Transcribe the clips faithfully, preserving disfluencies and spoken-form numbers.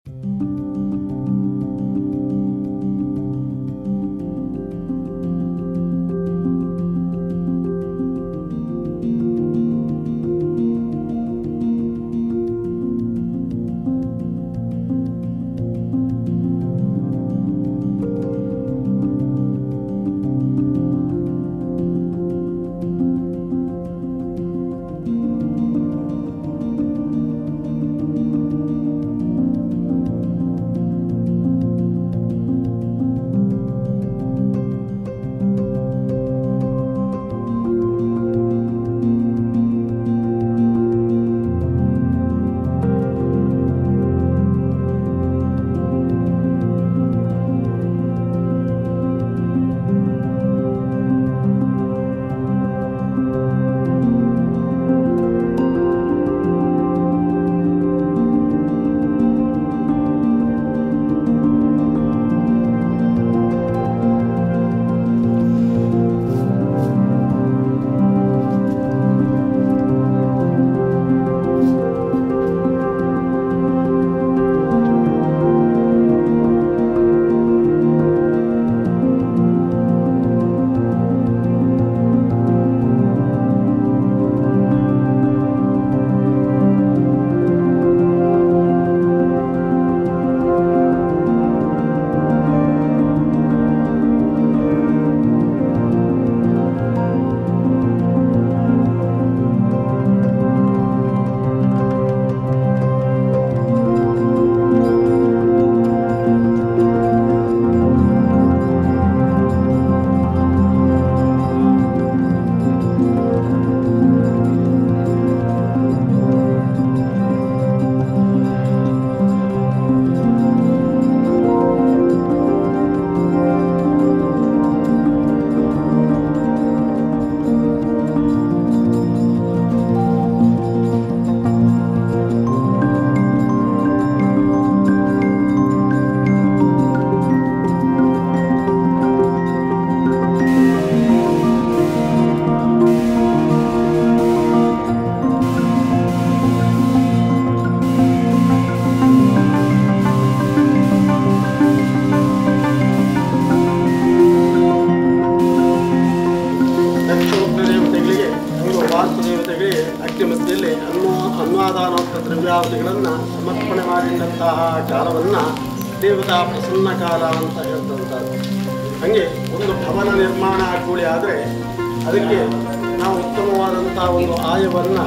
ದ್ರವ್ಯಾವಧಿಗಳನ್ನು ಸಮರ್ಪಣೆ ಮಾಡಿದಂತಹ ಕಾಲವನ್ನು ದೇವತಾ ಪ್ರಸನ್ನ ಕಾಲ ಅಂತ ಹೇಳ್ತಂಥದ್ದು. ಹಾಗೆ ಒಂದು ಭವನ ನಿರ್ಮಾಣ ಕೂಡಿ ಆದರೆ ಅದಕ್ಕೆ ನಾವು ಉತ್ತಮವಾದಂಥ ಒಂದು ಆಯವನ್ನು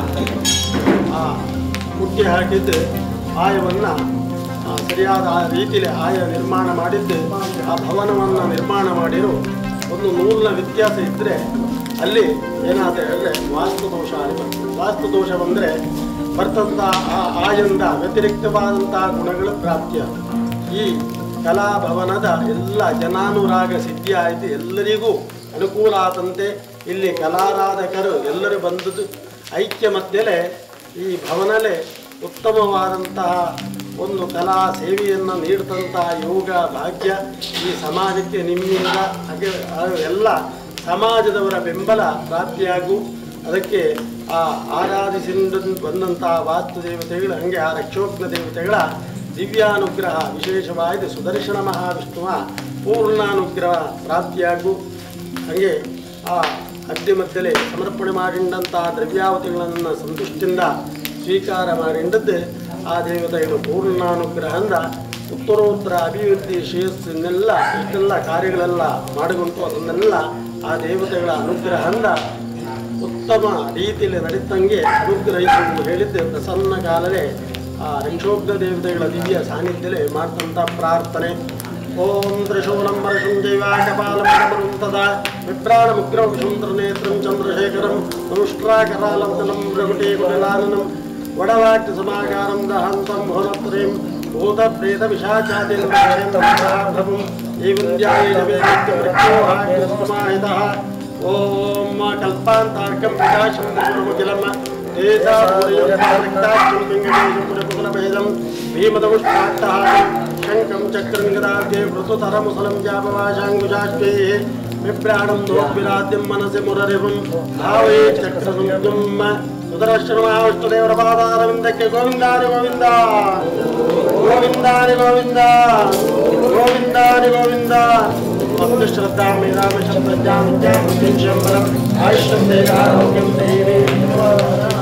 ಹುಟ್ಟಿ ಹಾಕಿದ್ದು, ಆಯವನ್ನು ಸರಿಯಾದ ರೀತಿಯಲ್ಲಿ ಆಯ ನಿರ್ಮಾಣ ಮಾಡಿದ್ದು, ಆ ಭವನವನ್ನು ನಿರ್ಮಾಣ ಮಾಡಿರೋ ಒಂದು ನೂಲಿನ ವ್ಯತ್ಯಾಸ ಇದ್ದರೆ ಅಲ್ಲಿ ಏನಾದರೂ ಹೇಳಿದ್ರೆ ವಾಸ್ತುದೋಷ ಬರ್ತದೆ. ವಾಸ್ತುದೋಷ ಬಂದರೆ ಬರ್ತಂಥ ಆ ಆಯಿಂದ ವ್ಯತಿರಿಕ್ತವಾದಂಥ ಗುಣಗಳು ಪ್ರಾಪ್ತಿಯಾಗ್ತದೆ. ಈ ಕಲಾಭವನದ ಎಲ್ಲ ಜನಾನುರಾಗ ಸಿದ್ಧಿ ಆಯಿತು, ಎಲ್ಲರಿಗೂ ಅನುಕೂಲ ಆದಂತೆ ಇಲ್ಲಿ ಕಲಾರಾಧಕರು ಎಲ್ಲರೂ ಬಂದದ್ದು ಐಕ್ಯ ಮಧ್ಯೆಲೆ ಈ ಭವನಲೆ ಉತ್ತಮವಾದಂತಹ ಒಂದು ಕಲಾ ಸೇವೆಯನ್ನು ನೀಡ್ತಂತಹ ಯೋಗ ಭಾಗ್ಯ ಈ ಸಮಾಜಕ್ಕೆ ನಿಮ್ಮಿಂದ ಹಾಗೆ ಎಲ್ಲ ಸಮಾಜದವರ ಬೆಂಬಲ ಪ್ರಾಪ್ತಿಯಾಗು. ಅದಕ್ಕೆ ಆ ಆರಾಧಿಸಿದ ಬಂದಂತಹ ವಾಸ್ತು ದೇವತೆಗಳು ಹಾಗೆ ಆ ರಕ್ಷೋಗ್ನ ದೇವತೆಗಳ ದಿವ್ಯಾನುಗ್ರಹ ವಿಶೇಷವಾದ ಸುದರ್ಶನ ಮಹಾವಿಷ್ಣುವ ಪೂರ್ಣಾನುಗ್ರಹ ಪ್ರಾಪ್ತಿಯಾಗು. ಹಾಗೆ ಆ ಅಗ್ನಿ ಮಧ್ಯೆ ಸಮರ್ಪಣೆ ಮಾಡಿದಂತಹ ದ್ರವ್ಯಾವತಿಗಳನ್ನು ಸಂತುಷ್ಟಿಯಿಂದ ಸ್ವೀಕಾರ ಮಾಡಿದ್ದದ್ದು ಆ ದೇವತೆಗಳು ಪೂರ್ಣಾನುಗ್ರಹದಿಂದ ಉತ್ತರೋತ್ತರ ಅಭಿವೃದ್ಧಿ ಶ್ರೇಯಸ್ಸನ್ನೆಲ್ಲ ಇಷ್ಟೆಲ್ಲ ಕಾರ್ಯಗಳೆಲ್ಲ ಮಾಡಿಕೊಂಡು ಅದನ್ನೆಲ್ಲ ಆ ದೇವತೆಗಳ ಅನುಗ್ರಹದಿಂದ ಉತ್ತಮ ರೀತಿಯಲ್ಲಿ ನಡೀತಂಗೆ ಅನುಗ್ರಹಿಸುವುದು ಹೇಳಿದ್ದು ಪ್ರಸನ್ನ ಕಾಲವೇ ಆ ಋಕ್ಷೋಗ್ನ ದೇವತೆಗಳ ದಿವ್ಯ ಸಾನ್ನಿಧ್ಯಲೇ ಮಾಡ್ತಂಥ ಪ್ರಾರ್ಥನೆ. ಓಂ ತ್ರಿಶೂಲಂಬರಶಂ ಜೈವಾಕಪಾಲಂ ತದಾ ವಿಭ್ರಾಣಮುಗ್ರಂ ನೇತ್ರಂ ಚಂದ್ರಶೇಖರಂ ನಮುಷ್ಟ್ರಾಕರಾಲವತನಂ ಪ್ರಗುಟೇ ಕುಲಾನನಂ ವಡವಾಕ್ಯ ಸಮಾಕಾರಂ ದಹಂತಂ ಭುವನತ್ರಯಂ ಭೂತ ಪ್ರೇತ ವಿಶಾಚಾದಿರ್ಭಂ ಏವಂದ್ಯಾಯೇತವೇದ್ಯಮೃತ್ಯೋಹಾಯಸ್ತಮಾಹಿತಃ. ಓಂ ಕಲ್ಪಾಂತಾರ್ಕಂ ವಿಕಾಶಂ ತ್ರಿಪುರಮುಖಿಲಂ ಏತಾಪುರಯೋಕ್ತಾರಕ್ತಾಕ್ಷಂ ಪಿಂಗಣೇಶಂ ಪುರಪುರಭೇದಂ ಭೀಮದಮುಷ್ಟಾಟ್ಟಹಾರಂ ಶಂಕಂ ಚಕ್ರಂ ಗದಾಬ್ಜೇ ವೃತುತರಮುಸಲಂ ಜಾಪವಾಶಾಂಗುಜಾಶ್ವೇ ಬಿಭ್ರಾಣಂ ದೋಗ್ವಿರಾದ್ಯಂ ಮನಸಿ ಮುರರಿವಂ ಭಾವೇ ಚಕ್ರದುಂ ಸುದರ್ಶನ ಮಹಾವಿಷ್ಣುದೇವರ ಪಾದಾರವಿಂದಕ್ಕೆ ಗೋವಿಂದಾರಿ ಗೋವಿಂದ. ಗೋವಿಂದಾನಿ ಗೋವಿಂದ ಗೋವಿಂದಾನಿ ಗೋವಿಂದ ಭಕ್ತಿ ಶ್ರದ್ಧಾ ಮೇಧಾವಿಷ ಪ್ರಜ್ಞಾ ವಿದ್ಯಾ ಬುದ್ಧಿಂ ಶಂಬರಂ ಆಯುಷ್ಯಂ ದೇಹ ಆರೋಗ್ಯಂ ದೇವಿ